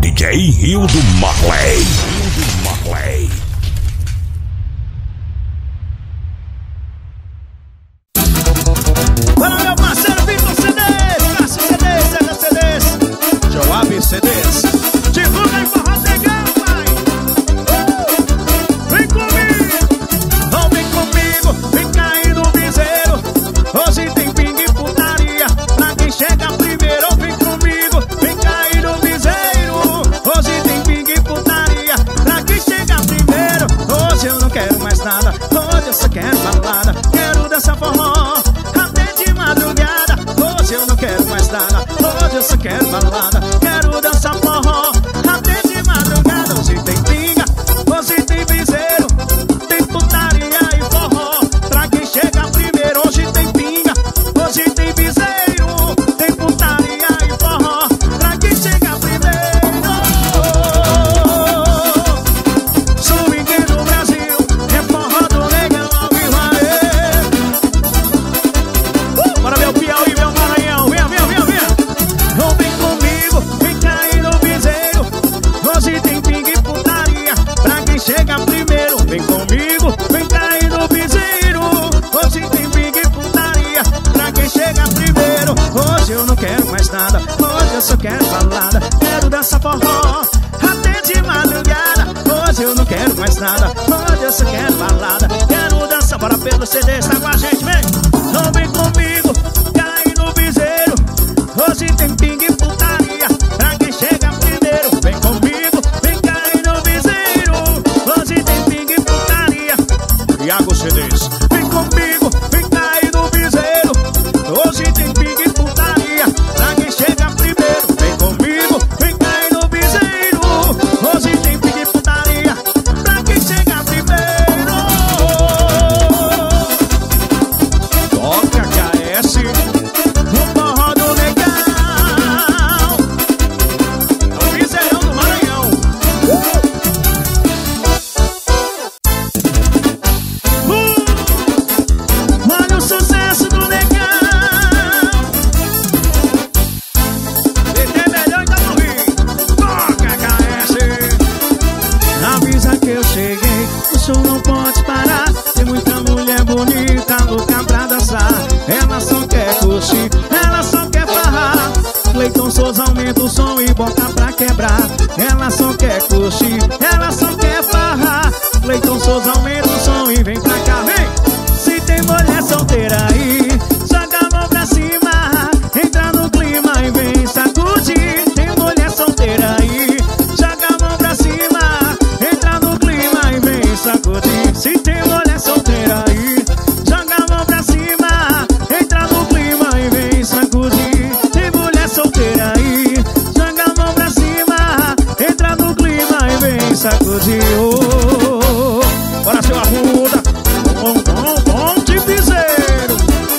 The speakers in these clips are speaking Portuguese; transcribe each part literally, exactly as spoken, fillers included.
D J Rio do Marley. Rio do Marley. Para meu parceiro Vitor C Ds, Cássio C Ds, Sega C Ds, Joab C Ds. Divulga e forró legal, pai. Uh! Vem comigo, não vem comigo, vem cair no piseiro. Hoje tem pingue e putaria, pra quem chega primeiro. Vem comigo, vem cair no piseiro. Hoje tem pingue e putaria, pra quem chega primeiro. Hoje eu não quero mais nada, hoje eu só quero balada. Quero dançar forró até de madrugada. Hoje eu não quero mais nada, hoje eu só quero balada. Quero dançar forró até de madrugada. Hoje tem pinga, hoje tem piseiro, tem putaria e forró, pra quem chega primeiro. Hoje tem pinga, hoje tem piseiro, tem putaria e forró, pra quem chega primeiro. Swing do Brasil, é forró do legal ao vivo aê. Uh, bora meu Piauí, meu Maranhão, vem, vem, vem, vem. Não vem comigo, vem cair no piseiro. Hoje tem pinga e putaria, pra quem chega primeiro. Vem comigo, vem cair no piseiro. Hoje tem pinga e putaria, pra quem chega primeiro. Hoje eu não quero mais nada, hoje eu só quero balada. Quero dançar forró até de madrugada. Hoje eu não quero mais nada, hoje eu só quero balada. Quero dançar, bora pelo C D, está com a gente, vem. Não vem comigo, cair no piseiro. Hoje tem pinga e putaria, pra quem chega primeiro. Vem comigo, vem cair no piseiro. Hoje tem pinga e putaria. Iago C Ds, vem comigo, vem cair no piseiro. Hoje tem pinga e putaria, pra quem chega primeiro. Vem comigo, vem cair no piseiro. Hoje tem pinga e putaria, pra quem chega primeiro. Toca K S no forró do legal. É o piseirão do Maranhão. Uh! Uh! Olha o sucesso do legal. Ele é melhor que a Rio. Toca K S. Avisa que eu cheguei, o show não pode parar. Tem muita mulher bonita, louca pra dançar. Ela só quer curtir, ela só quer farrar. Cleiton Souza aumenta o som e bota pra quebrar. Ela só quer curtir, ela só quer farrar. Cleiton Souza aumenta o som e vem pra cá, vem. Se tem mulher solteira aí, joga a mão pra cima, entra no clima e vem sacudir. Tem mulher solteira aí, joga a mão pra cima, entra no clima e vem sacudir. Se tem mulher solteira aí, joga a mão pra cima, entra no clima e vem sacudir. Tem mulher solteira aí, joga a mão pra cima, entra no clima e vem sacudir. Oh, oh, oh. Bora seu arruda, bom, bom, bom de piseiro.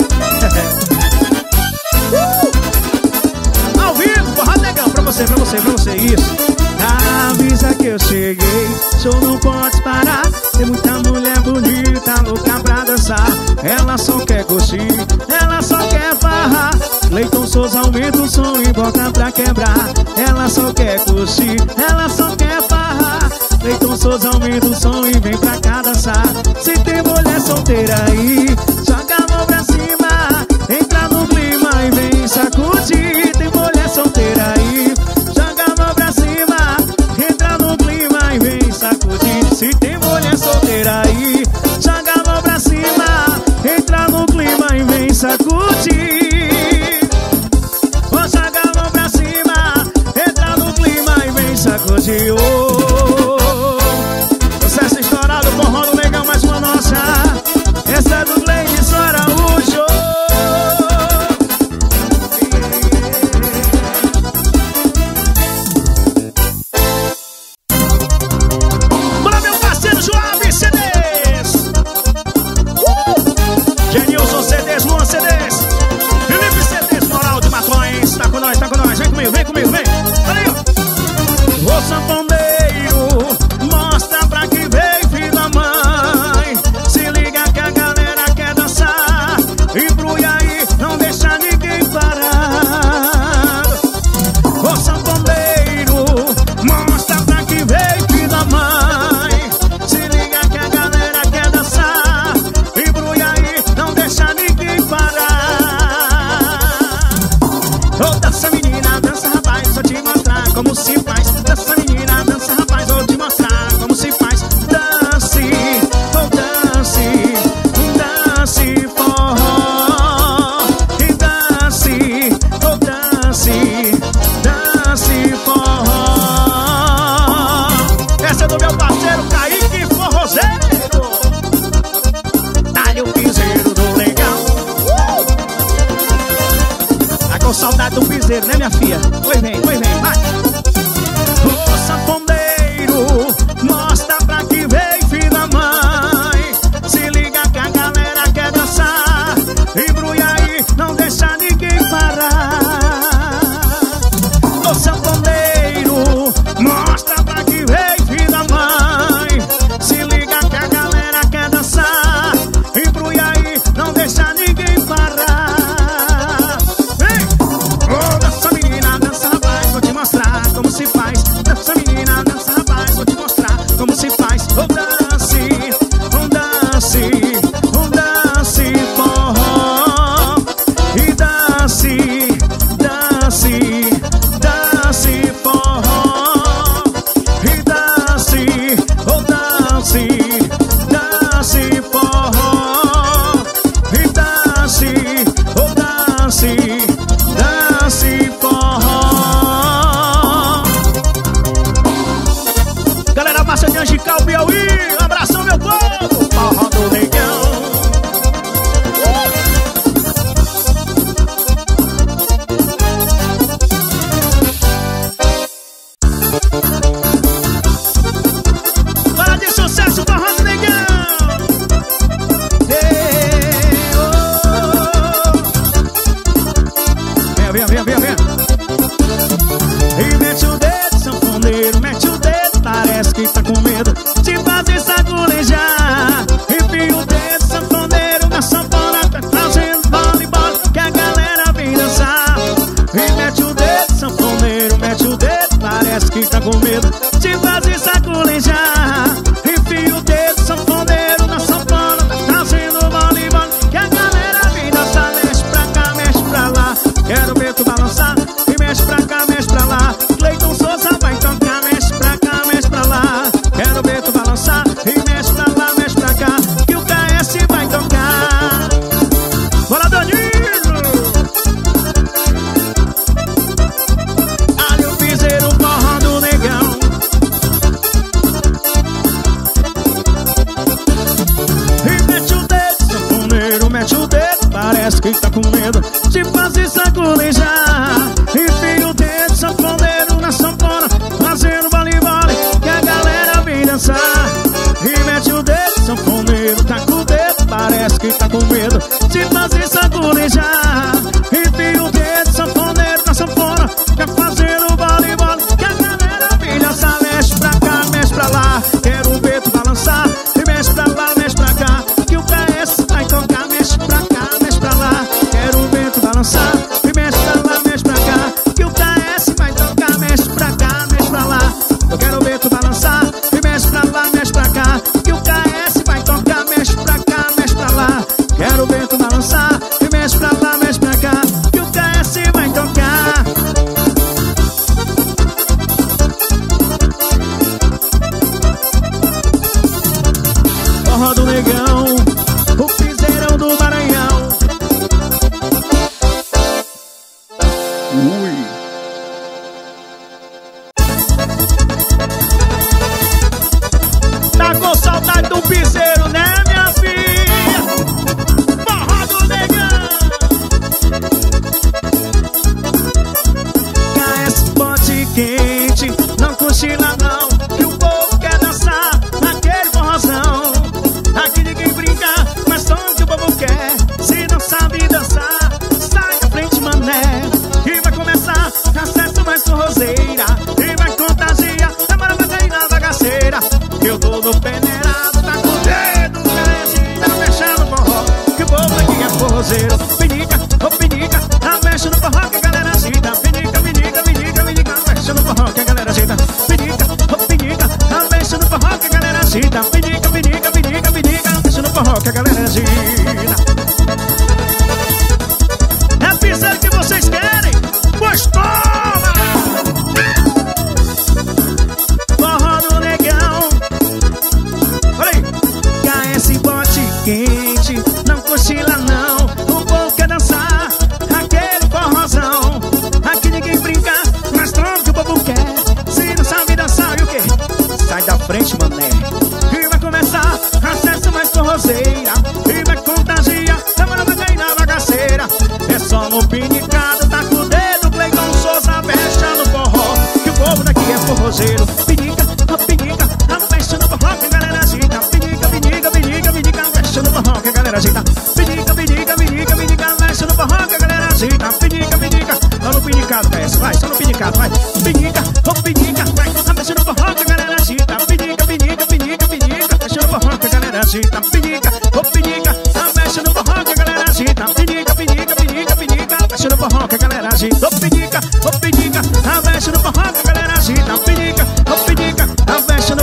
uh! Ao vivo, porra legal pra você, pra você, pra você, isso. Avisa que eu cheguei, show não pode parar. Tem muita mulher bonita, louca pra dançar. Ela só quer curtir, ela só quer farrar. Cleiton Souza aumenta o som e bota pra quebrar. Ela só quer curtir, ela só quer farrar. Cleiton Souza aumenta o som e vem pra cá dançar. Se tem mulher solteira aí, joga a mão pra cima, entra no clima e vem sacudir. Tem mulher solteira aí, joga a mão pra cima, entra no clima e vem sacudir. Se tem mulher solteira aí, joga a mão pra cima, entra no clima e vem sacudir. Vou jogar a mão pra cima, entra no clima e vem sacudir. Oh, sucesso estourado, forró do legal, mais uma nossa. Essa é do Gleison Araújo. Bora meu parceiro Joab C Ds. uh! Genilson C Ds, Luan C Ds, Felipe C Ds, Moral de Matões. Tá com nós, tá com nós, vem comigo, vem comigo, vem. Olha aí, ó. O sanfoneiro piseiro, né, minha filha? Pois vem, pois vem, vai. Ô sanfoneiro, mostra pra que veio, filho da mãe. Se liga que a galera quer dançar. Embrulha aí, não deixa ninguém parar. Ô sanfoneiro, mostra pra que veio, filho da mãe. Se liga que a galera quer dançar. Embrulha aí, não deixa ninguém parar. Vem! Ô, dança menina, dança rapaz, vou te mostrar como se faz. Dança menina, dança rapaz, vou te mostrar como se faz. Ô, dance, um dance, um dance forró. E dance, dance, dance forró. E dance, ô, dance, dance forró. E dance, ô, dance, dance forró. Galera massa de Angical, Piauí, um abração meu povo, forró do negão. Fala de sucesso, forró do negão. Ei, oh. Vem, vem, vem, vem, vem. E mete o dedo, sanfoneiro, mete o dedo, parece que tá com medo de fazer sacolejar. Enfia o dedo, sanfoneiro, na sanfona, tá fazendo bola e bola, que a galera vem dançar. E mete o dedo, sanfoneiro, mete o dedo, parece que tá com medo de fazer sacolejar. Enfia o dedo, sanfoneiro, na sanfona, tá fazendo bola e bola, que a galera vem dançar. Mexe pra cá, mexe pra lá, quero ver tu balançar. E mexe pra cá, mexe pra lá, Cleiton Souza vai tocar. Mexe pra cá, mexe pra lá, quero ver tu balançar. E mexe pra lá, mexe pra cá, que o K S vai tocar. Bora, Danilo! Ali o piseiro, forró do negão. E mete o dedo, sanfoneiro, mete o dedo, parece que tá com medo de fazer sacolejar. Enfia o dedo, sanfoneiro, na sanfona, fazendo vale-vale, que a galera vem dançar. E mete o dedo, sanfoneiro, tá com o dedo, parece que tá com medo de fazer sacolejar. Enfia o dedo, sanfoneiro, na sanfona, quer fazendo vale-vale, que a galera vem dançar. Mexe pra cá, mexe pra lá, quero ver tu balançar. E mexe pra lá, mexe pra cá, que o K S vai tocar. Mexe pra cá, mexe pra lá, quero ver tu balançar. E mexe pra lá, mexe pra cá, que o K S vai tocar. Mexe pra cá, mexe pra lá, eu quero ver tu balançar. E mexe pra lá, mexe pra cá, que o K S vai tocar. Mexe pra cá, mexe pra lá, quero ver tu balançar. E mexe pra lá, mexe pra cá, que o K S vai tocar. Forró do negão, o piseirão do Maranhão. Ui. Tá com saudade do piseiro, né, minha filha? Forró do negão. K S bote quente, não cochila não, que o povo quer dançar naquele forrozão. Aqui ninguém brinca, mas som que o povo quer. Se não sabe dançar, sai da frente, mané. E vai começar acesso mais forrozeira. E vai contagiar, demora vai cair na bagaceira. Eu tô no peneirado, tá com o dedo grande, tá mexendo no forró, que o povo aqui é forrozeiro. Pinica, ô pinica, tá mexendo no forró que a galera agita. Pinica, pinica, pinica, pinica, mexe no forró que a galera agita. Pinica,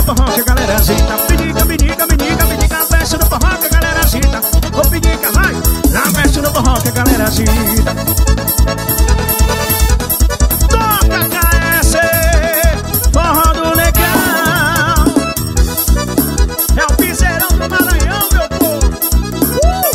forró que a galera agita. Pinica, pinica, pinica, pinica, na festa do forró que a galera agita. Ô pinica, vai, na festa do forró que a galera agita. Toca K S, forró do legal. É o piseirão do Maranhão, meu povo. uh!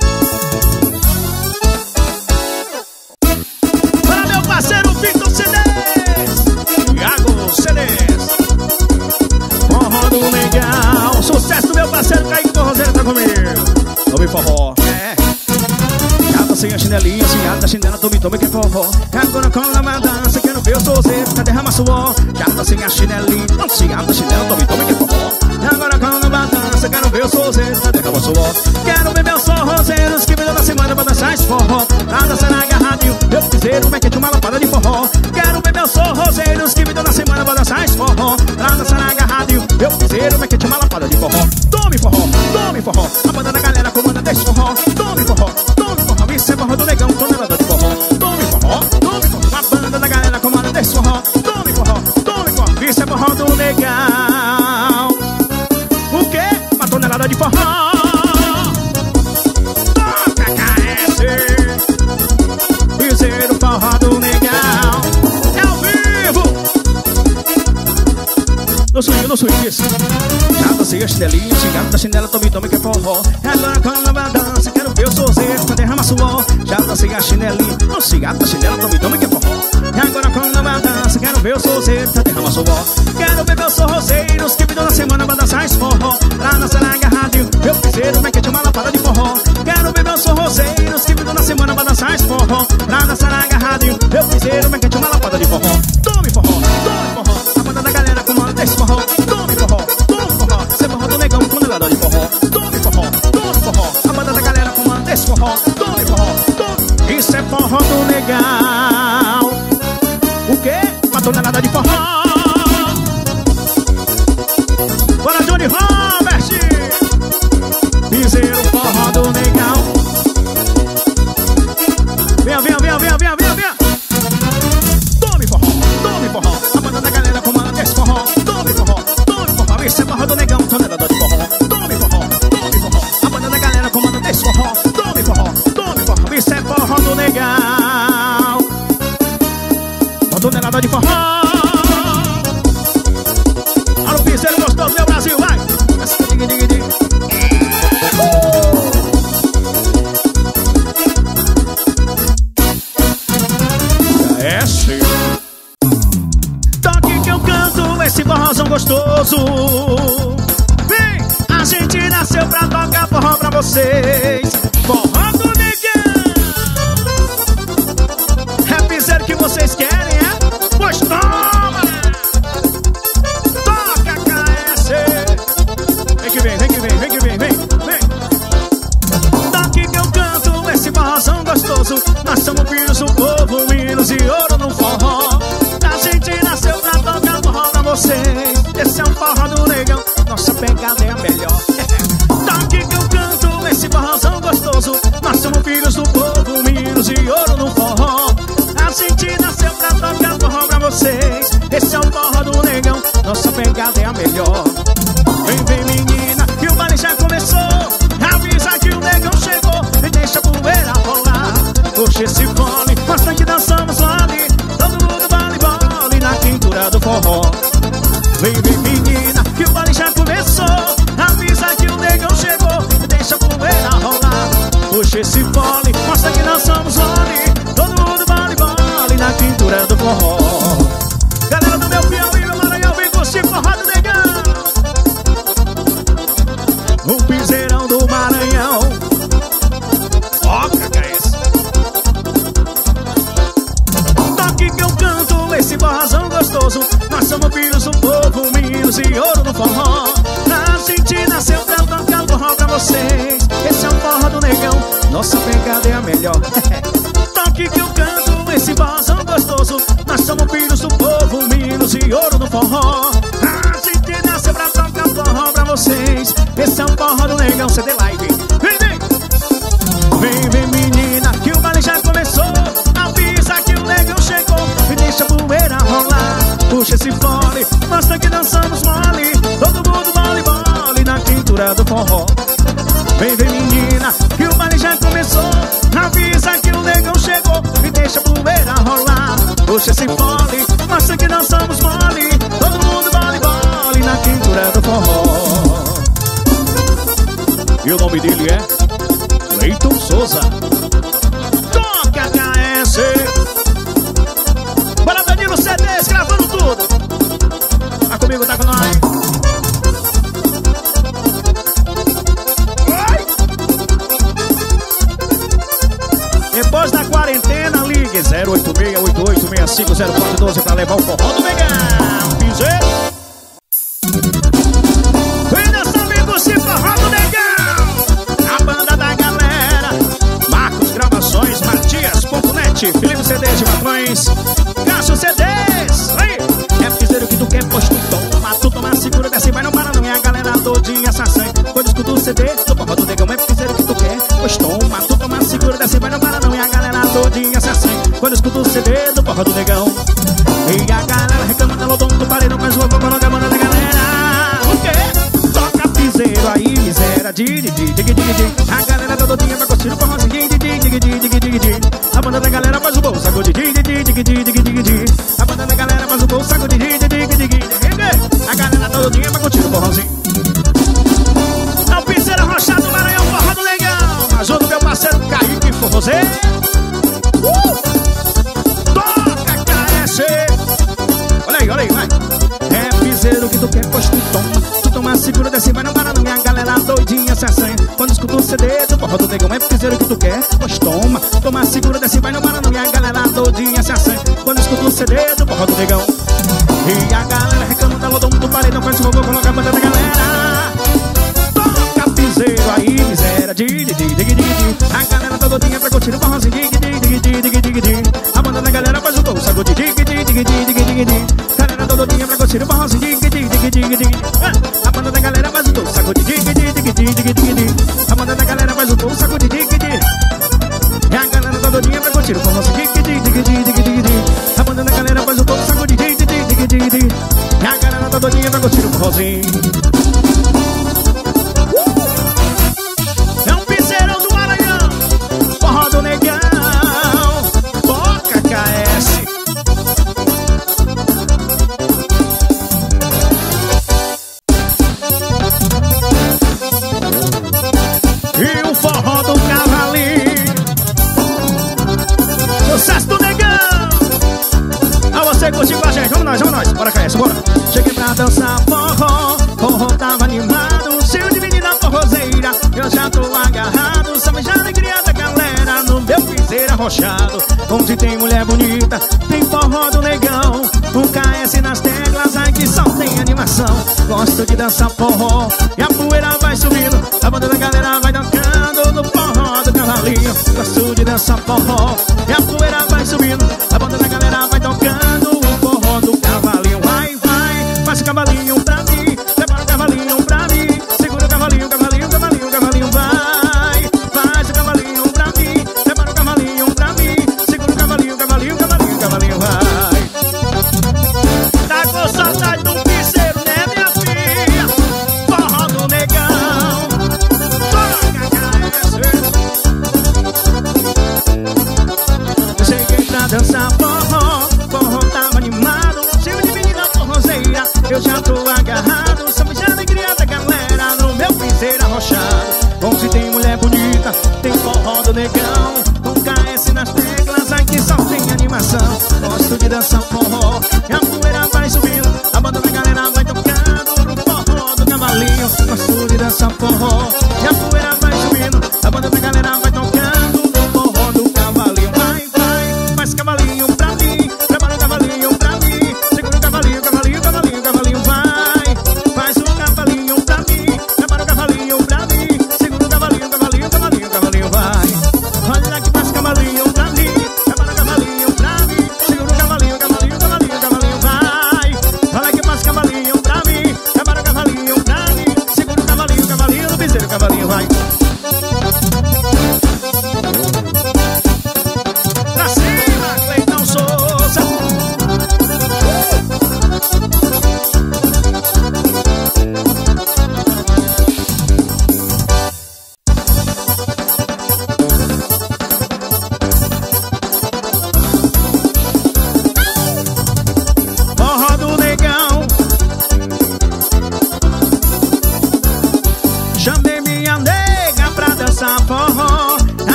Para meu parceiro Vitor C Ds, Iago C Ds, forró do legal. Sucesso do meu parceiro Kaique Forrozeiro, tá comigo. Ouve forró, é. Gata sem a chinelinha, sem a chinela, tome, tome que é forró. Agora com a dança, quero ver o sozeiro, tá derrama suor. Gata sem a chinelinha, não se a chinela, tome, tome que é forró. Agora com a dança, quero ver o sozeiro, tá derrama suor. Quero ver meus forrozeiros que me dão na semana pra dançar esse forró. Pra dançar na agarradinho, meu piseiro, é que de uma lapada de forró. Quero ver meus forrozeiros que me dão na semana pra dançar esse forró. Pra dançar na agarradinho, meu piseiro, é que de uma lapada de forró. Tome forró, tome forró, a banda da galera comanda desse forró. Tome forró, tome forró, isso é forró do negão, tonelada de forró. Tome forró, tome forró, a banda da galera comanda desse forró. Tome forró, tome forró, isso é forró do legal. O quê? Uma tonelada de forró. Toca K S, piseiro, forró do legal. É ao vivo. No swing, no swing, isso. Gata sem a chinelinha, chegada da chinela, tome, tome que é forró. Agora quando a dança, quero ver o sozeiro, pra derramar suor. Gata sem a chinelinha, não se gata da chinela, tome, tome que é forró. Agora quando a dança, quero ver o sozeiro, pra derramar suor. Quero ver meus forrozeiros que me dão na semana pra dançar esse forró. Pra dançar na agarradinho, meu piseiro, vai que de uma lapada de forró. Quero ver meus forrozeiros que me dão na semana pra dançar esse forró. Pra dançar na agarradinho, meu piseiro, vai que de uma lapada de forró. Tome forró, tome forró, a banda da galera comanda desse forró. Tome forró, tome forró, cê forró do negão, tonelada de forró. Tome forró, tome forró, a banda da galera comanda desse forró. Tome forró, tome, isso é forró do legal. O quê? Uma tonelada de forró. Bora Johnny Robert, piseiro, forró do legal. Venha, venha, venha, venha, venha, venha, venha. Tome forró, tome forró, a banda da galera comanda desse forró. Tome forró, tome forró, isso é forró do negão, tonelada de forró. Tome forró, tome forró, a banda da galera comanda desse forró. Tome forró, tome forró, isso é forró do legal. Uma tonelada de forró. Olha o piseiro gostoso, meu Brasil, vai. Diga, diga, diga. É sim. Toque que eu canto esse forrozão gostoso. Vem, a gente nasceu pra tocar forró pra vocês. Forró do negão. É piseiro que vocês querem, é? Pois toma! Toca K S. Vem que vem, vem que vem, vem que vem, vem, vem. Toque que eu canto esse forrozão gostoso. Nós somos filhos do povo, hinos e ouro no forró. A gente nasceu pra tocar forró pra vocês. Esse é um forró do negão, nossa pegada é a melhor. Toque que eu canto esse forrozão gostoso. Nós somos filhos do povo, hinos e ouro no forró. A gente nasceu pra tocar forró pra vocês. Esse é um forró do negão, nossa pegada é a melhor. Vem, vem menina, que o baile já começou. Avisa que o negão chegou e deixa a poeira rolar. Puxa esse fone, bastante dançamos ali. Todo mundo vale vale na quintura do forró. Vem, vem menina, que o baile já começou. Avisa que o negão chegou e deixa a poeira rolar. Puxa esse fone, mostra que dançamos ali. Todo mundo vale vale na quintura do forró. Galera do meu Piauí, meu Maranhão, vem curtir forró do negão. O piseirão do Maranhão. Ó, que é esse? Toque que eu canto esse forrozão gostoso. Nós somos filhos do povo, minos e ouro no forró. A gente nasceu pra tocar forró pra vocês. Esse é um forró do negão, nossa pegada é a melhor. Toque que eu canto esse forrozão gostoso. Nós somos filhos do povo, minos e ouro no forró. A gente nasceu pra tocar forró pra vocês. Esse é um forró do negão, C D Live. Vem, vem! Vem, vem menina, que o baile já começou. Avisa que o negão chegou e deixa a poeira rolar. Puxa esse fone, mostra que dançamos mole. cintura do forró. Vem, vem menina, que o baile já começou. Avisa que o negão chegou e deixa a poeira rolar. Puxa esse fole, mostra que nós somos mole. Todo mundo vale, vale na cintura do forró. E o nome dele é Leiton Souza. Toca H S. Bora, Danilo C Ds, gravando tudo. Tá comigo, tá com nós. Depois da quarentena, ligue zero oito seis oito oito seis cinco zero quatro um dois pra levar o forró do Negão. Piseiro. Vem dançar, amigo, se forró do Negão. A banda da galera. Marcos Gravações, Matias ponto net, Felipe C Ds de Matrões, Cássio C Ds. Aí, é piseiro que tu quer, pois tu toma. Tu toma, segura, desce, vai, não para não. É a galera todinha sassã. Quando escuta o C D do forró do Negão, é piseiro que tu quer, pois toma. Tu toma, segura, desce, vai, não para não. E a galera todinha se assim quando escuta o C D do forró do Negão. E a galera reclama da lodom do paredão, mas o avô coloca a banda da galera. O quê? Toca piseiro aí, miséria. Dig, dig, dig, dig, dig. A galera todinha vai curtir o forrozinho. Dig, dig, dig, dig, dig, dig. A banda da galera faz o bom sacode. Dig, dig, dig, dig, dig, dig, dig. A banda da galera faz o bom sacode. Dig, dig, dig, dig, dig. A galera todinha vai curtir o forrozinho. É o piseiro arrochado do Maranhão, forró do Negão. Ajuda o meu parceiro Kaique Forrozeiro. Olha aí, olha aí, vai. É piseiro que tu quer, pois tu toma. Tu toma, segura, desce, vai, não para não. E a galera doidinha se assanha quando escuta o C D do forró do Negão. É piseiro que tu quer, pois toma. Toma, segura, desce, vai, não para não. E a galera doidinha se assanha quando escuta o C D do forró do Negão. E a galera reclama da lodom do paredão, faz o vovô, coloca a banda da galera. Toca piseiro aí, miséria. Dig, dig, dig, dig, dig. A galera todinha pra curtir o forrozinho. Dig, dig, dig, dig, dig, dig, dig. A banda da galera faz o gol, sacode. Dig, dig, dig, dig, dig, dig, dig. Galera todinha pra curtir o forrozinho. Dig, dig, dig, dig, dig. A banda da galera faz o gol, sacode. Dig, dig, dig, dig, dig, dig. A banda da galera faz o gol, sacode. Dig, dig. E a galera todinha pra curtir o forrozinho. Dig, dig, dig, dig, dig, dig. A banda da galera faz o gol, sacode. Dig, dig, dig, dig, dig. E a galera todinha pra curtir o forrozinho. É um piseirão do Maranhão, forró do Negão. Toca K S. E o forró do Cavalinho. Sucesso do Negão. A você curtir com a gente, vamos nós, vamos nós. Bora K S, bora. Cheguei pra dançar forró, forró tava animado. Cheio de menina forrozeira, eu já tô agarrado. Sabe já a alegria da galera no meu piseiro arrochado. Onde tem mulher bonita, tem forró do Negão. O K S nas teclas, ai que só tem animação. Gosto de dançar forró e a poeira vai subindo. A banda da galera vai tocando no forró do Cavalinho. Gosto de dançar forró e a poeira vai subindo. A banda da galera vai tocando o forró do Cavalinho. Vai, vai, faz o cavalinho pra mim. Prepara o cavalinho pra mim. Segura o cavalinho, cavalinho, cavalinho, cavalinho. Vai, faz o cavalinho pra mim. Prepara o cavalinho pra mim. Segura o cavalinho, cavalinho, cavalinho, cavalinho. Vai. Tá com saudade do piseiro, né, minha filha? Forró do Negão. Toca K S. Cheguei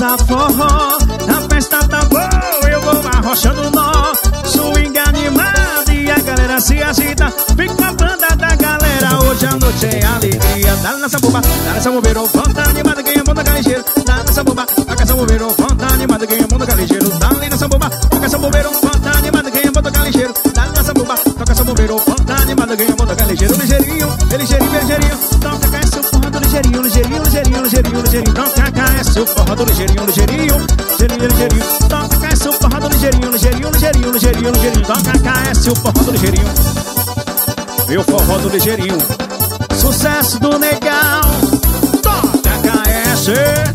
dançar forró. A festa tá boa, eu vou arrochando nó. Swing animado e a galera se agita. Fica com a banda da galera, hoje a noite é alegria. Dá nessa bomba, dá nessa bombeiro, volta animada, quem é bom da ligeiro. Dá nessa bomba, toca essa bombeiro, volta animada, quem é bom da ligeiro. Dá ali nessa bomba, toca essa bombeiro, volta animada, quem é bom da ligeiro. Dá nessa bomba, toca essa bombeiro, volta animada, quem é bom da ligeiro. Ligeirinho, ligeirinho, ligeirinho, toca cá esse forró do ligeirinho, ligeirinho, ligeirinho, ligeirinho, ligeirinho. Toca cá esse forró do ligeirinho, ligeirinho, ligeirinho, ligeirinho. Toca cá esse forró do ligeirinho, ligeirinho, ligeirinho, ligeirinho, ligeirinho. Toca cá esse forró do ligeirinho. Meu forró do ligeirinho. Sucesso do Negão. Toca K S.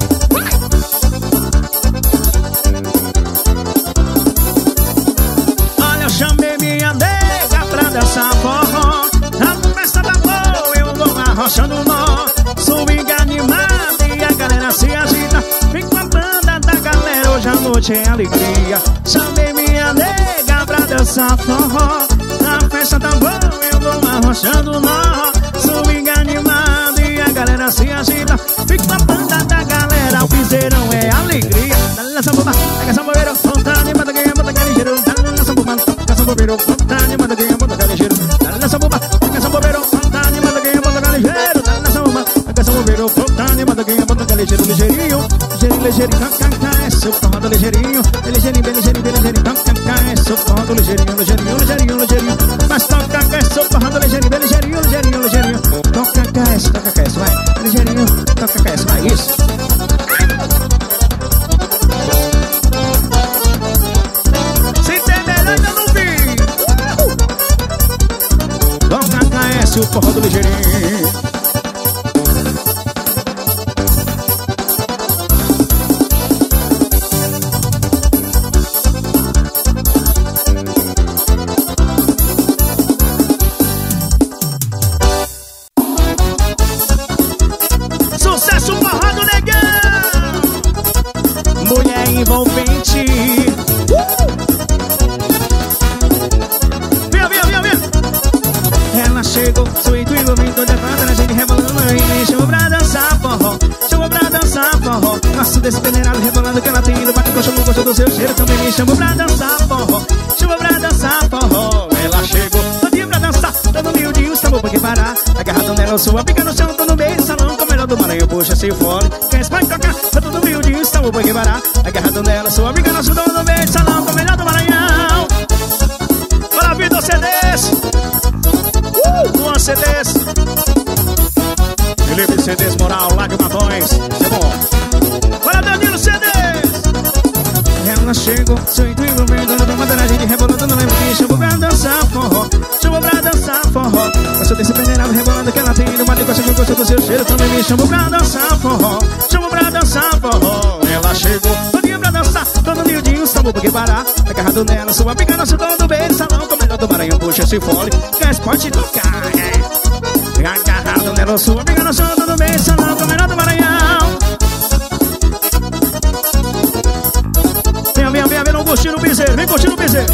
Olha, eu chamei minha nega pra dançar forró. A festa da boa, eu vou arrochando nó. Swing animado e a galera se agita. Fica com a banda da galera, hoje a noite é alegria. Chamei minha nega pra dançar forró. A festa tá boa, eu vou arrochando nó. Swing animado e a galera se agita. Fica com a banda da galera, o piseirão é alegria. Dá nessa bomba, pega essa bombeira, volta animada, ganha bota ligeiro. Dá nessa bomba, toca essa bombeira, volta animada, ganha bota ligeiro. Dá nessa bomba, toca essa bombeira, volta animada, ganha bota ligeiro. Dá nessa bomba, toca essa bombeira, volta animada, ganha bota ligeiro. Ligeirinho, ligeirinho, ligeirinho, toca cá, é seu forró do ligeirinho. Ligeirinho, bem ligeirinho, bem ligeirinho, toca cá, é seu forró do ligeirinho, ligeirinho, ligeirinho, ligeirinho. Mas toca cá, é seu forró do ligeirinho, bem ligeirinho, ligeirinho, ligeirinho. Toca cá, toca cá, vai, ligeirinho, toca cá, vai, isso. Se tem melhor, ainda não vi. Toca cá, é seu forró do ligeirinho. Envolvente. Uh! Vem, vem, vem, vem. Ela chegou, suído e envolvente, toda a gente rebolando aí. Me chamou pra dançar forró, chamou pra dançar forró. Gosto desse peneirado rebolando que ela tem indo. Bate coxa, não gosto do seu cheiro. Também me chamou pra dançar forró, chamou pra dançar forró. Ela chegou, todinha pra dançar, todo miudinho, estamos pra que parar. Agarrado nela, sua pica no chão, tô no meio do salão. Com o melhor do Maranhão, puxa, se fole. Quer espalhar, tocar, tá todo miudinho, estamos pra que parar. Agarrado nela, sua amiga, nosso dono no meio de salão, com o melhor do Maranhão. Bora, Vitor C Ds. Uh, Luan C Ds. Felipe C Ds Moral, lá de Matões. É bom. Bora, Danilo C Ds. Ela chegou, seu intuito vendo, dando uma danada, gente rebolando, não lembro que chamou pra dançar forró. Chamou pra dançar forró. Gostou desse peneirado rebolando que ela tem indo. Bate coxa, não gosta do seu cheiro. Também me chamou pra dançar forró. Chamou pra dançar forró. Ela chegou, todinha pra dançar, todo miudinho, estamos pra que parar. Agarrado nela, sua amiga, nosso dono do beijo, salão, com o melhor do Maranhão, puxa esse fole, quer esporte tocar, é. Agarrado nela, sua amiga, nosso dono do beijo, salão, com o melhor do Maranhão. Vem, vem, vem, vem, não curtindo o piseiro, vem curtindo o piseiro.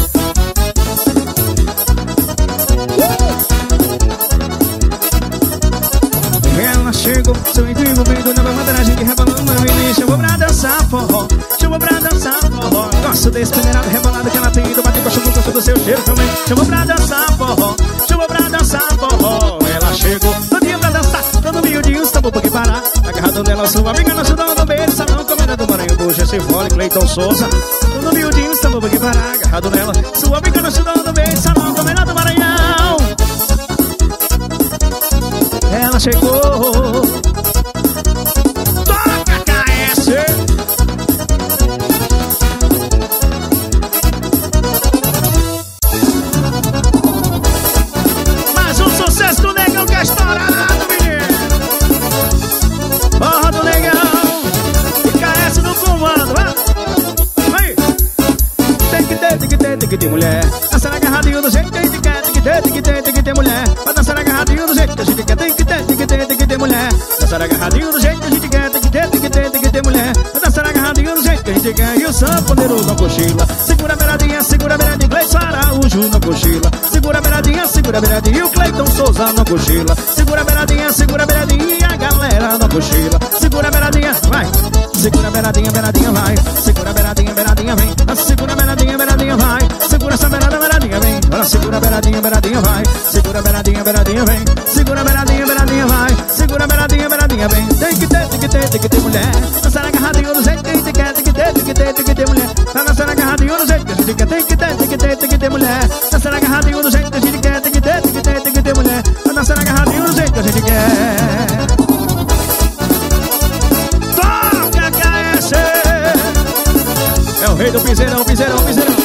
Ela chegou, seu intuito vendo, na banda da gente rebolando, me chamou pra dançar forró, chamou pra dançar forró. Gosto desse peneirado rebolado que ela tem ido. Bate coxa, não gosto do seu cheiro também. Chamou pra dançar forró, chamou pra dançar forró. Ela chegou, todinha pra dançar, todo miudinho, estamos pra que parar. Agarrado nela, sua amiga, nosso dono do beijo, salão, com o melhor do Maranhão, puxa esse fole, Cleiton Souza. Todo miudinho, estamos pra que parar. Agarrado nela, sua amiga, nosso dono do beijo, salão, com o melhor do Maranhão. Ela chegou. Toca K S. Mais um sucesso do Negão que é estourado, menino. Porra do Negão. E K S no comando, vai. Aí. Tem que ter, tem que ter, tem que ter mulher. Dançar agarradinho do jeito que a gente quer. Tem que ter, tem que ter, tem que ter mulher. Vai dançar agarradinho do jeito que a gente quer. Tem que ter, tem que ter, tem que ter mulher. Dançar agarradinho do jeito que a gente quer. Tem que ter, tem que ter, tem que ter mulher. Vai dançar agarradinho do jeito que a gente quer. E o sanfoneiro na cochila. Segura a beiradinha, segura a beiradinha. Cleiton Araújo na cochila. Segura a beiradinha, segura a beiradinha. E o Cleiton Souza na cochila. Segura a beiradinha, segura a beiradinha. E a galera na cochila. Segura a beiradinha, vai. segura a beiradinha, beiradinha, vai. Segura a beiradinha, beiradinha, vem. Segura a beiradinha, beiradinha, vai. Segura essa beirada, beiradinha, vem. Ela segura a beiradinha, beiradinha, vai. Segura a beiradinha, beiradinha, vem. Segura a beiradinha, beiradinha, vai. Segura a beiradinha, beiradinha, vem. Tem que ter, tem que ter, tem que ter mulher. Dançar agarradinho no jeito que a gente quer. Tem que ter, tem que ter, tem que ter mulher. Tá dançando agarradinho no jeito que a gente quer. Tem que ter, tem que ter, tem que ter mulher. Dançando agarradinho no jeito que a gente quer. Tem que ter, tem que ter, tem que ter mulher. Tá dançando agarradinho no jeito que a gente quer. Toca K S. É o rei do piseirão, piseirão, piseirão.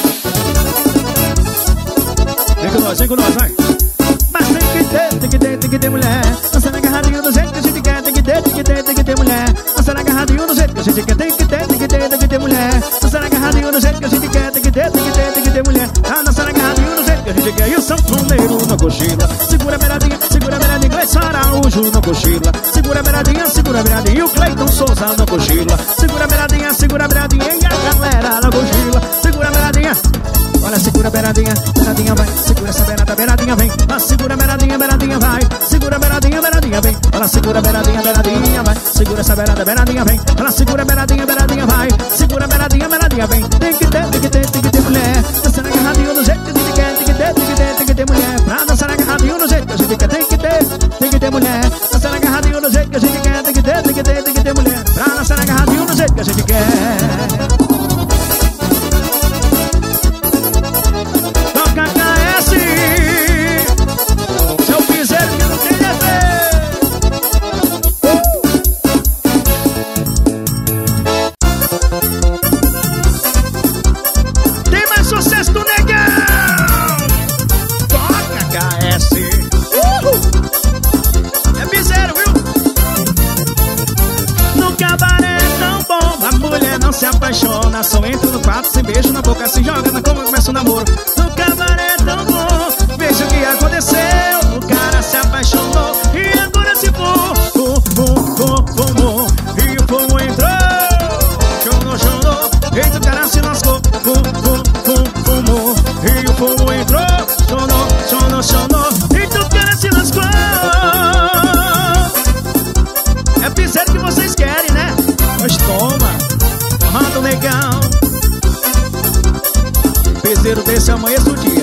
Vem com nós, vem com nós, vai. Mas tem que ter, tem que ter, tem que ter mulher. Dançando agarradinho do jeito que a gente quer. Tem que ter, tem que ter, tem que ter mulher. Dançando agarradinho do jeito que a gente quer. Tem que ter, tem que ter, tem que ter mulher. Dançando agarradinho do jeito que a gente quer. Tem que ter, tem que ter, tem que ter mulher. Tá dançando agarradinho do jeito que a gente quer. E o sanfoneiro na cochila. Segura a beiradinha, segura a beiradinha. Cleiton Araújo na cochila. Segura a beiradinha, segura a beiradinha. E o Cleiton Souza na cochila. Segura a beiradinha, segura a beiradinha. E a galera na cochila. Segura a beiradinha. Olha, segura a beiradinha, beiradinha vai. Segura essa beirada, beiradinha vem. Ah, segura a beiradinha, beiradinha vai. Segura a beiradinha, beiradinha vem. Olha, segura a beiradinha, beiradinha vai. Segura essa beirada, beiradinha vem. Olha, segura a beiradinha, beiradinha vai. Segura a beiradinha, beiradinha vem. Tem que ter, tem que ter, tem que ter mulher. Dançando agarradinho do jeito que a gente quer. Tem que ter, tem que ter, tem que ter mulher. Pra dançar agarradinho do jeito que a gente quer. Tem que ter, tem que ter mulher. Dançando agarradinho do jeito que a gente quer. Tem que ter, tem que ter, tem que ter mulher. Pra dançar agarradinho do jeito que a gente quer. Se apaixona, só entra no quarto, sem beijo na boca, se joga na cama, começa o namoro. No cabaré tão bom, veja o que aconteceu. O cara se apaixonou e agora se for. Fum, fum, fum, fumou e o fogo entrou. Chonou, chonou, eita, o cara se lascou. Fum, fum, fum, fumou e o fogo entrou. Chonou, chonou, chonou, eita, o cara se lascou. É piseiro que vocês querem, né? Mas toma. Manda legal. Piseiro desse amanhece o dia.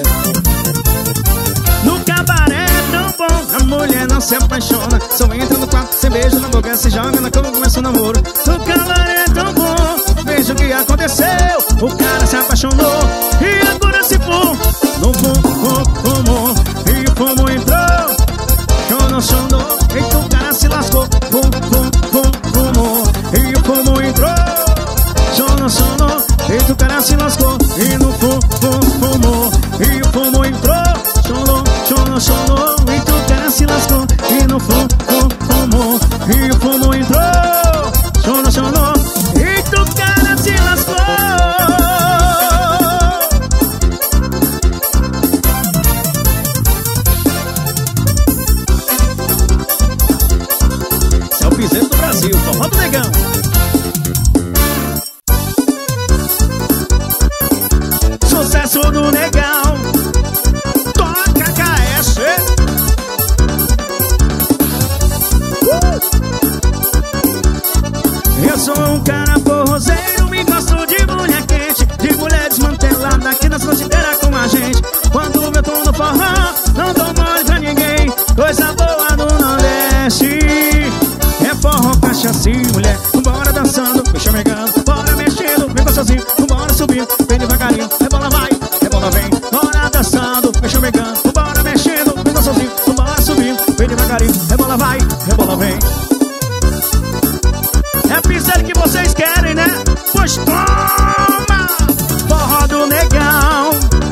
No cabaré é tão bom, a mulher não se apaixona, só entra no quarto, sem beijo na boca, se joga na cama, começa o namoro. No cabaré é tão bom, veja o que aconteceu. O cara se apaixonou e agora se for. No fumo, fumo, e o fumo entrou. Chonou, chonou, eita, o cara se lascou. Fum, fum, fum, fumou e o fumo entrou. Chonou, chonou, eita, o cara se lascou. E no fum, fum, fumou e o fumo entrou. Chonou, chonou, chonou, eita, o cara se lascou. E no fum, fum, fumou e o fumo entrou. Chonou, chonou, eita, o cara se lascou. Esse é o piseiro do Brasil, forró do negão. Sucesso do negão. Toca K S. uh! Eu sou um cara forrozeiro, me gosto de mulher quente, de mulher desmantelada, aqui na fronteira com a gente. Quando eu tô no forró, não dou mole pra ninguém. Coisa boa do Nordeste é forró, cachaça e mulher. Bora dançando, me chamegando, bora mexendo, vem gostosinho, bora subindo, vem devagarinho, rebola vai, rebola vem. Bora dançando, me chamegando, bora mexendo, vem gostosinho, bora subindo, vem devagarinho, rebola vai, rebola vem. É piseiro que vocês querem, né? Pois toma! Forró do negão.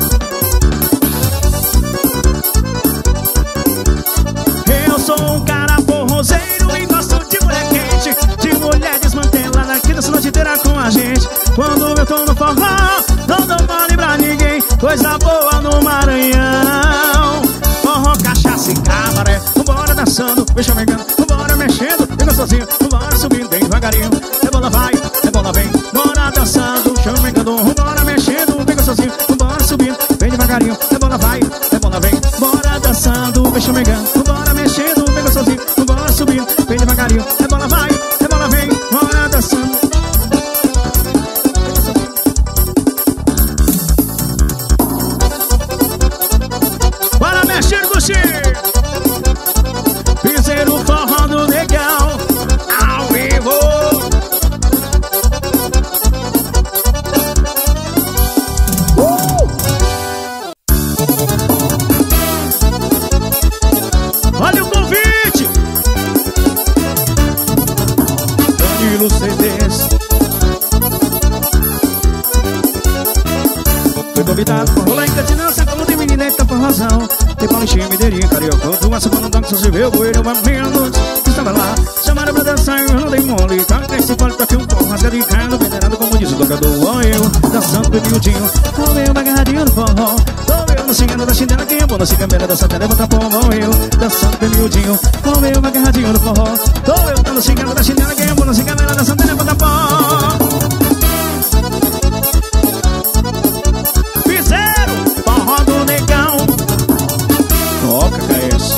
Eu sou um cara forrozeiro e gosto de mulher quente, de mulher desmantelada, aqui nessa noite inteira com a gente. Quando eu tô no forró, não dou mole pra ninguém. Coisa boa no Maranhão. Forró, cachaça e cabaré. Vambora dançando, vem chamegando, vambora mexendo, vem gostosinho, vambora subindo, bem devagarinho. Rebola vai, rebola vem. Bora dançando, chamegando, vambora mexendo, vem gostosinho, vambora subindo, bem devagarinho. Rebola vai, rebola vem. Bora dançando, vem chamegando, vambora mexendo, vem gostosinho, vambora subindo, bem devagarinho. Rebola vai, rebola vem. Bora dançando. só se vê o poeira uma meia-noite. Estava lá, chamaram pra dançar e eu não dei mole. Toca esse fole, toque um pão, rasga de carne, venerado como diz o tocador. Ó eu, dançando bem miudinho, ó eu, uma agarradinho no forró. Ó eu, no cigano da chinela, quem é bom, na cigambela da santa, levanta pão. Ó eu, dançando bem miudinho, ó eu, uma agarradinho no forró. Ó eu, no cigano da chinela, quem é bom, na cigambela da santa, levanta pão. Fizeram forró do negão. Toca, K S.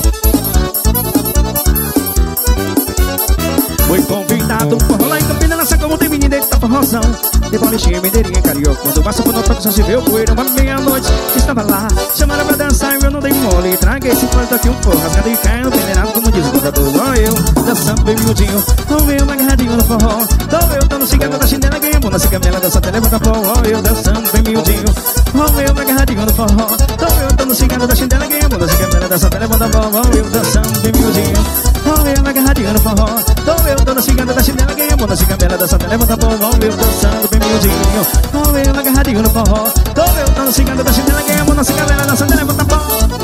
Foi convidado por rolar em Campina, nessa como tem menina dentro da forrozão. De bolichinha, mindeirinha, carioca. Quando passa por nota, só se vê o poeira uma meia-noite. Estava lá, chamaram pra dançar e eu não dei mole. Traga esse planto aqui um pouco, rasgado e caindo, peneirado como diz o cantador. Ó eu, dançando bem miudinho, ó eu, agarradinho no forró. Ó eu, tô no cigano da chinela, ganha bom na cigamela, dançando, levanta pó. Ó eu, dançando bem miudinho, ó eu, agarradinho no forró. Ó eu, tô no cigano da chinela, ganha bom na cigamela, dançando, levanta pó. Ó eu, dançando bem miudinho, ó eu, agarradinho no forró. Ó eu, tô no cigano da chinela, ganha bom na cigamela, dançando, levanta pó. Ó eu, dançando bem miudinho, ó eu, agarradinho no forró. Ó eu, tô no cigano da chinela, ganha bom na cigamela, dançando, levanta pó.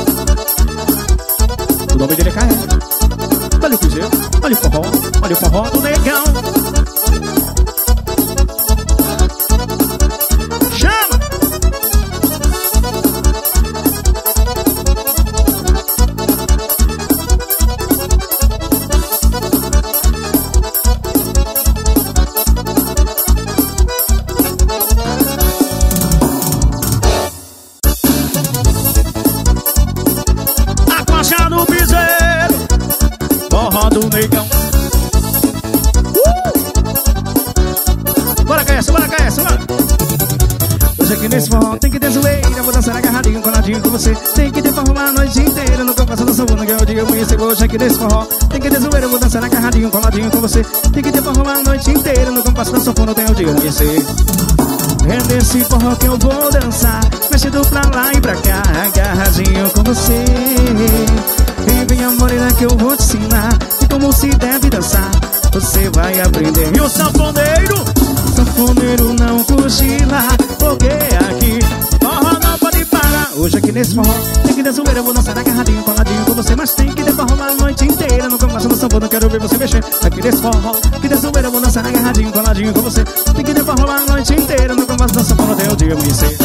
O nome dele é Caio. Olha o piseiro, olha o forró, olha o forró do negão. Chama! A coxa do piseiro, forró do negão. Uh! Bora, Caessa, bora, Caessa, bora. Hoje aqui nesse forró tem que ter zoeira. Vou dançar agarradinho, coladinho com você. Tem que ter forró a noite inteira. Nunca faço dança bunda, que é o dia amanhecer. Hoje aqui nesse forró tem que ter zoeira. Vou dançar agarradinho, coladinho com você. Tem que ter forró a noite inteira. Nunca faço dança bunda, até o dia amanhecer. É nesse forró que eu vou dançar, mexendo pra lá e pra cá, agarradinho com você. E vem a morena que eu vou te ensinar, e como se deve dançar, você vai aprender. E o sanfoneiro? Sanfoneiro não cochila, porque aqui forró não pode parar. Hoje aqui nesse forró tem que ter zoeira. Eu vou dançar agarradinho, coladinho com você. Mas tem que ter forró a noite inteira. Nunca faço no sanfone, não quero ver você mexer. Aqui nesse forró tem que ter zoeira. Eu vou dançar agarradinho, coladinho com você. Tem que ter forró a noite inteira. Nunca faço no sanfone, até o dia amanhecer.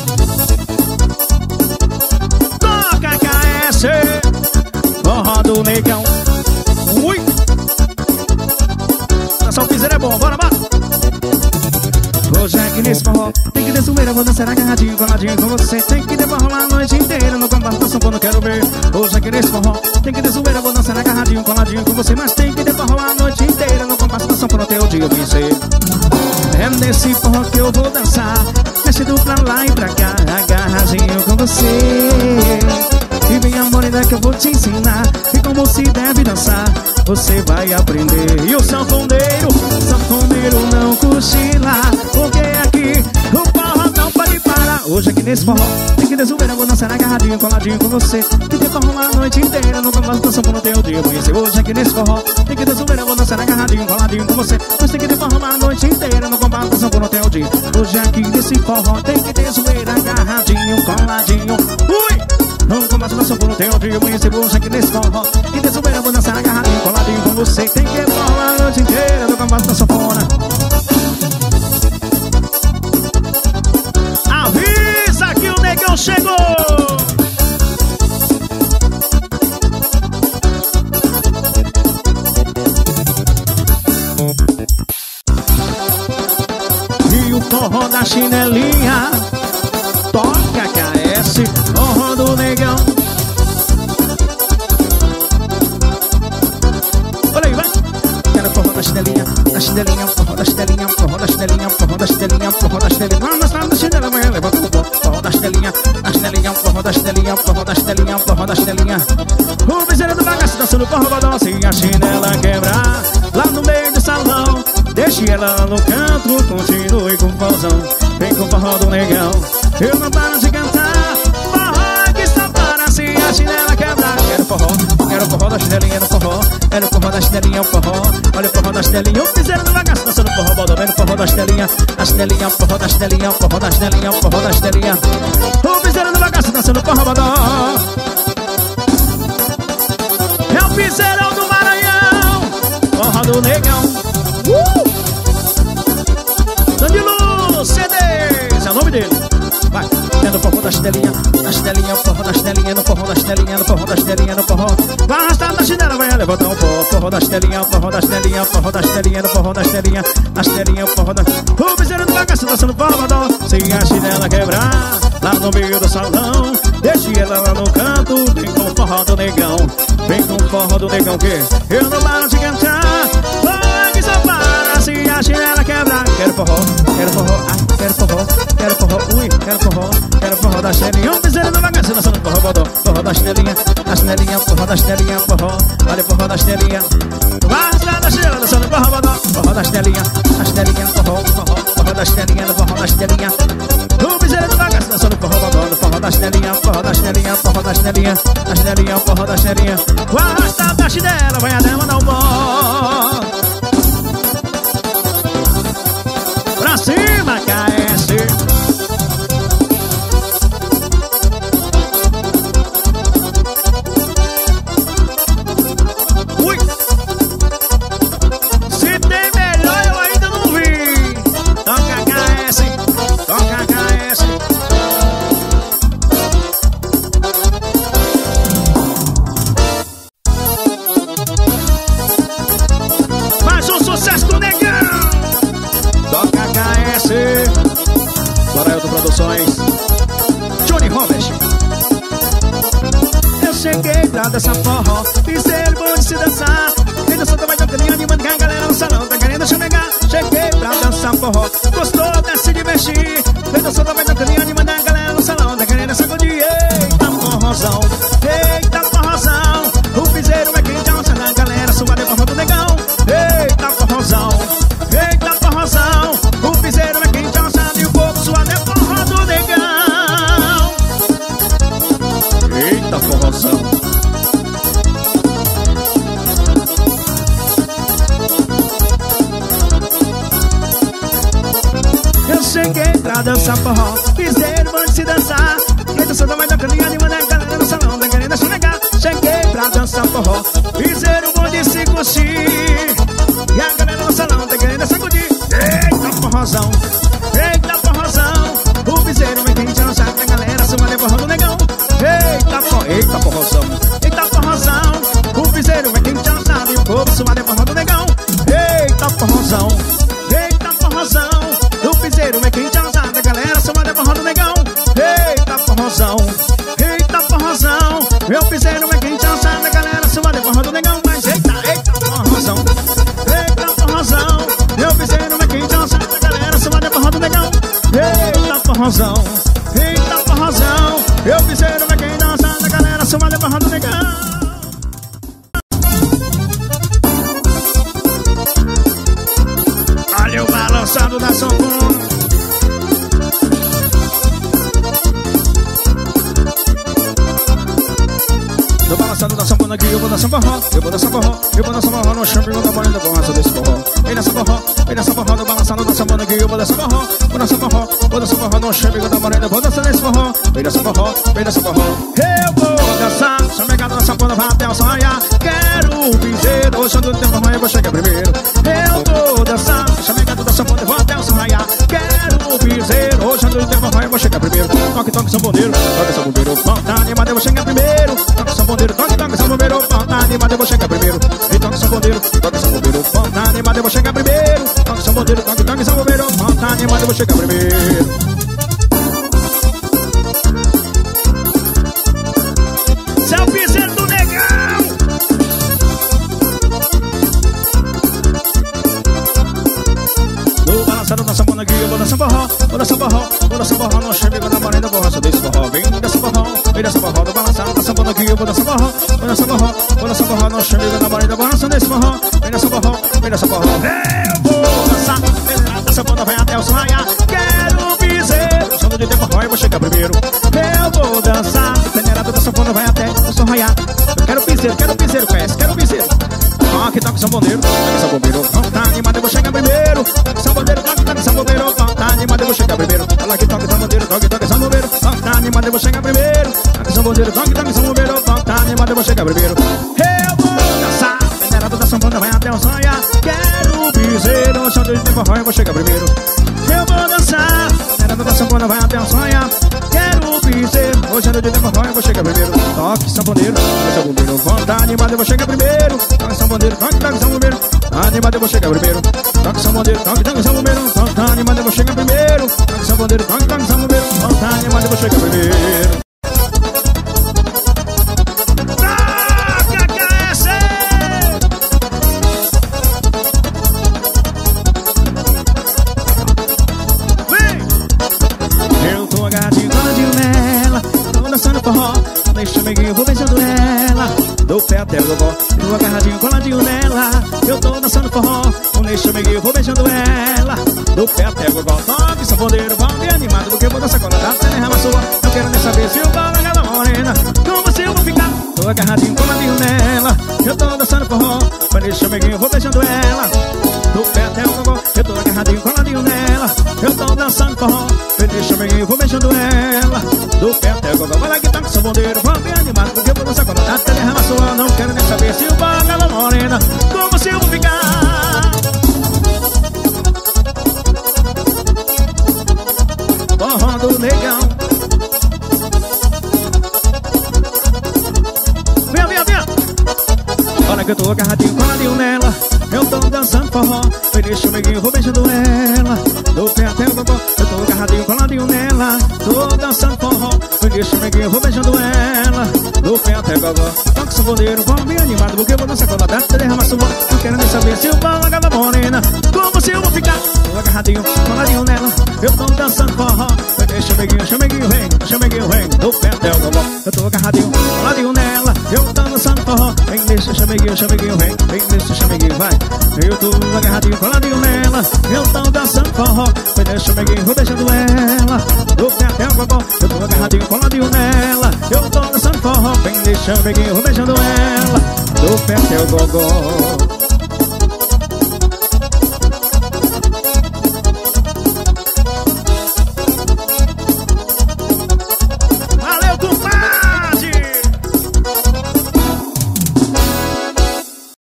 Toca K S, forró do negão. Ui! Dançar o piseiro é bom, bora, bora! Hoje aqui nesse forró tem que ter zoeira. Vou dançar agarradinho, coladinho com você. Tem que ter forró a noite inteira. No compasso do sanfone, quero ver. Hoje aqui nesse forró tem que ter zoeira. Vou dançar agarradinho, coladinho com você. Mas tem que ter forró a noite inteira. No compasso do sanfone, até o dia amanhecer. É nesse forró que eu vou dançar, mexendo pra lá e pra cá, agarradinho com você. E vem a morena que eu vou te ensinar, e como se deve dançar, você vai aprender. E o sanfoneiro? Sanfoneiro não cochila, porque aqui o forró não pode parar. Hoje aqui nesse forró tem que ter zoeira. Vou dançar agarradinho, coladinho com você. Tem que ter forró a noite inteira. Nunca mais dançar por não ter o dia amanhecer. Hoje aqui nesse forró tem que ter zoeira. Vou dançar agarradinho, coladinho com você. Mas tem que ter forró a noite inteira. Nunca mais dançar por não ter o dia. Hoje aqui nesse forró tem que ter zoeira. Agarradinho, coladinho. Ui! Nunca mais dançar por não ter o dia amanhecer. Hoje aqui nesse forró tem que ter zoeira. Vou dançar agarradinho, coladinho com você. Tem que ter forró a noite inteira. Nunca mais dançar por não. Avisa que o negão chegou! E o forró da chinelinha, toca K S, forró do negão. Olha aí, vai! Quero forró da chinelinha, da chinelinha, forró da chinelinha, forró da chinelinha, forró da chinelinha, forró da chinelinha. Vamos na chinela, amanhã levanta o pó. Forró da chinelinha, da chinelinha, forró da chinelinha, forró da chinelinha, forró da chinelinha. O piseiro do bagaço dançando forró badão. Se a chinela quebrar lá no meio do salão, deixe ela no canto, continue com o forrozão. Vem com o forró do negão, eu não paro de cantar. Forró que só para se a chinela quebrar. Quero forró, quero forró da chinelinha no forró. Era o forró da chinelinha, o forró. Olha o forró da chinelinha, o piseiro do bagaço dançando forró badão. Vem no forró da chinelinha, a chinelinha, o forró da chinelinha, o forró da chinelinha, o forró da chinelinha. O piseiro do bagaço dançando forró badão. É o Piseirão do Maranhão, forró do negão. uh! Danilo C Ds, é o nome dele. Vai, é no forró da chinelinha, na chinelinha, forró da chinelinha, no forró da chinelinha, no forró da chinelinha, no forró. Vai arrastar na chinela, vai levantar o pó. Forró da chinelinha, forró da chinelinha, forró da chinelinha, no forró da chinelinha, na chinelinha, forró da... O piseiro do bagaço dançando forró. Se a chinela quebrar, lá no meio do salão, deixe ela lá no canto, vem com o forró do negão. Vem com o forró do negão que eu não paro de cantar. Vai que só para se a chinela quebrar. Quero forró, quero forró, ai, quero forró, quero forró, ui, quero forró, quero forró da chinelinha. Um piseiro do bagaço dançando forró, bodó. Forró da chinelinha, da chinelinha, forró da chinelinha, forró. Olha forró da chinelinha. Vai arrastar da chinela dançando forró, bodó. Forró da chinelinha, da chinelinha, forró, forró, forró da chinelinha, no forró da chinelinha. O piseiro do bagaço dançando forró, bodó. No forró da chinelinha, forró da chinelinha, forró da chinelinha, da chinelinha, forró da chinelinha. Vai arrastar da chinela, vai até mandar um bom. Pra cima, K S. Ui. Se tem melhor eu ainda não vi. Toca K S, toca K S. Mais um sucesso do negão. Toca K S. Baraildo Produções, Johnny Robert. Eu cheguei pra dançar forró, piseiro bom de se dançar. Quem dançou também tá tendo animando a galera no salão, tá querendo chegar. Cheguei pra dançar forró, gostou de se divertir. Quem dançou também tá tendo animando a galera no salão, tá querendo sacudir. Eita forrozão, eita forrozão. O piseiro é quem dança na galera, suba de forró do negão. Eita forrozão, eita forrozão. O piseiro é quem dança e o povo sua de forró do negão. Eita forrozão. Eu cheguei pra dançar forró, piseiro bom de se dançar. Quem dançou também da caninha animando a galera no salão, tá querendo se negar. Cheguei pra dançar forró, piseiro bom de se curtir. E a galera no salão tá querendo sacudir. Eita forrozão, eita forrozão. O piseiro é quem dança, a galera sua de forró do negão. Eita forró, eita forrozão, eita forrozão. O piseiro é quem dança, e o povo sua de forró do negão. Eita forrozão, eita forrozão. O piseiro é quem dança, a galera sua de forró do negão. Eita forrozão, eita forrozão. Meu piseiro é quem dança, a galera sua de forró do negão. Mas eita, eita forrozão, eita forrozão. Meu piseiro é quem dança, a galera sua de forró do negão. Eita forrozão, eita forrozão. Meu piseiro é quem dança, a galera sua de forró do negão. Olha o balançado da sanfona. Tô balançando da sanfona aqui, eu vou dançar forró. Eu vou dançar forró, eu vou dançar forró no champion da morena, vou dançar desse forró. Vem dançar forró, vem dançar forró. Tô balançando da sanfona aqui, eu vou dançar forró. Vou dançar forró, vou dançar forró no champion da morena, vou dançar desse forró. Vem dançar forró, vem dançar forró. Eu vou dançar, sou pegado na sanfona, vai até o sonhar. Quero o piseiro, hoje eu não tenho forró, eu vou chegar primeiro. Eu vou dançar, sou pegado da sanfona, vou até o sonhar. Quero o piseiro, hoje eu não tenho forró, eu vou chegar primeiro. Toque, toque, sanfoneiro, toque, sanfoneiro, tá animado, eu vou chegar primeiro. Toque, sanfoneiro, toque, toque, sanfoneiro, tá animado, eu vou chegar primeiro. E toque, sanfoneiro, toque, sanfoneiro, tá animado, eu vou chegar primeiro. Toque, sanfoneiro, toque, toque, sanfoneiro, tá animado, eu vou chegar primeiro. Seu piseiro do negão. Tô balançando na sanfona aqui, eu vou dançar forró. Vou dançar forró, vou dançar forró no champion da morena, vou dançar desse forró. Vem dançar forró, vem dançar forró. Tô balançando na sanfona aqui, eu vou dançar forró. Vou dançar forró, vou dançar forró no champion da morena, vou dançar desse forró. Vem dançar forró, vem dançar forró. Eu vou dançar, a sanfona vai até o som raiar. Quero piseiro, só de tempo forró, eu vou chegar primeiro. Eu vou dançar, peneirada da sanfona vai até o som raiar. Eu quero piseiro, quero piseiro, conhece, quero piseiro. Toque, toque, sanfoneiro, toque, sanfoneiro, tá animado, eu vou chegar primeiro. Toque, sanfoneiro, toque, toque, sanfoneiro, tá animado, eu vou chegar primeiro. Olha aqui, toque, sanfoneiro, toque, toque, sanfoneiro, tá animado, eu vou chegar primeiro. Toque, sanfoneiro, toque, toque, sanfoneiro, tá animado, eu vou chegar primeiro. Eu vou sanfona vai até o sonhar. Quero piseiro, o chão de forró, eu vou chegar primeiro. Eu vou dançar, era da sanfona vai até o sonhar. Quero piseiro, o chão de forró, eu vou chegar primeiro. Toque sanfoneiro, toque sanfoneiro, volta animado, eu vou chegar primeiro. Toque sanfoneiro, toque, toque sanfoneiro, animado, eu vou chegar primeiro. Toque sanfoneiro, toque, toque sanfoneiro, volta animado, eu vou chegar primeiro. Toque sanfoneiro, toque, toque sanfoneiro, volta animado, eu vou chegar primeiro. Deixa o meiguinho, vou beijando ela. Do pé até o gogó, tô agarradinho, coladinho nela. Eu tô dançando forró, não deixa o meiguinho, vou beijando ela. Do pé até o gogó, toque sanfoneiro, vão bem animado, porque eu vou dançar colada até derramar sua. Não quero nem saber se eu vou largar da morena, com você eu vou ficar. Tô agarradinho, coladinho nela. Eu tô dançando forró, mas deixa o meiguinho, vou beijando ela. Do pé até o gogó, eu tô agarradinho, coladinho nela. Eu tô dançando forró, mas deixa o meiguinho, vou beijando ela. Do pé até o gogó, vai lá que tá com sanfoneiro, vão bem animado, porque eu vou dançar colada até derramar sua. Não quero nem saber se eu vou largar da morena, com você eu vou ficar. Forró do negão. Venha, venha, venha. Olha que eu tô agarradinho, coladinho nela. Eu tô dançando forró, foi deixa o meiguinho, vou beijando ela. Do pé até o gogó, eu tô agarradinho, coladinho nela. Tô dançando forró, foi deixa o meiguinho, vou beijando ela. Do pé até o gogó, toque sanfoneiro, vão bem animado, porque eu vou dançar colada até derramar sua. Não quero nem saber se eu vou largar da morena, com você eu vou ficar. Tô agarradinho, coladinho nela. Eu tô dançando forró, foi deixa o meiguinho, chama meiguinho, vem, chama meiguinho, vem. Do pé até o gogó, eu tô agarradinho, coladinho nela. Eu tô dançando forró, vem deixa, chama meiguinho, chama meiguinho, vem. Vem deixa, chama meiguinho, vai. Eu tô agarradinho, coladinho nela. Eu tô dançando forró, foi deixa o meiguinho, vou beijando ela. Do pé até o gogó, eu tô agarradinho, coladinho nela. Eu tô dançando forró, vem deixa o meiguinho, vou beijando ela. Do pé até o gogó.